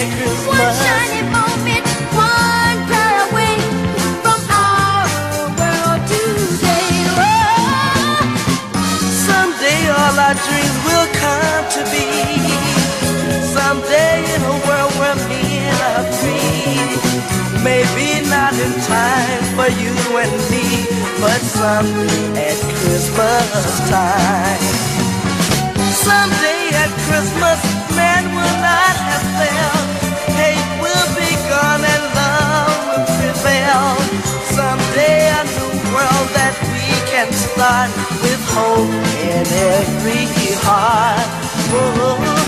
Merry Christmas. One shiny moment, one prayer away from our world today. Oh, someday all our dreams will come to be. Someday in a world where men are free. Maybe not in time for you and me, but someday at Christmas time. Someday at Christmas, man will not have failed. Hate will be gone and love will prevail. Someday a new world that we can start with hope in every heart. Oh,